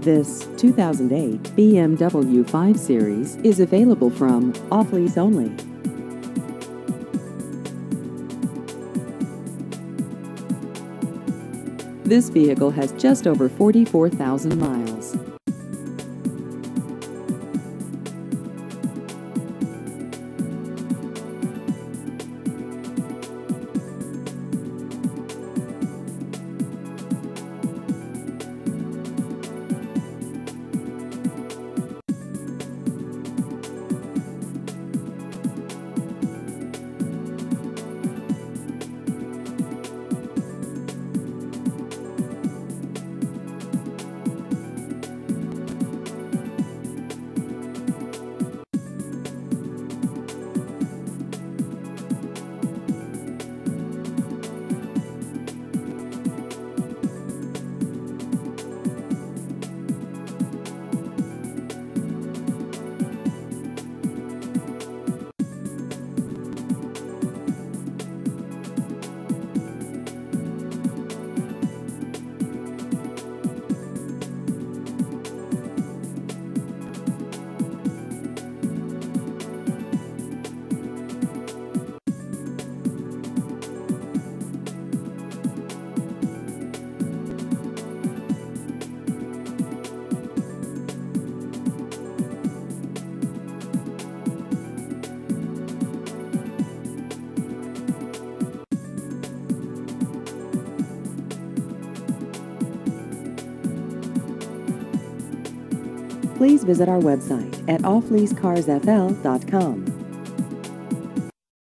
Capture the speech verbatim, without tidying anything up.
This two thousand eight B M W five Series is available from off-lease only. This vehicle has just over forty-four thousand miles. Please visit our website at off lease cars f l dot com.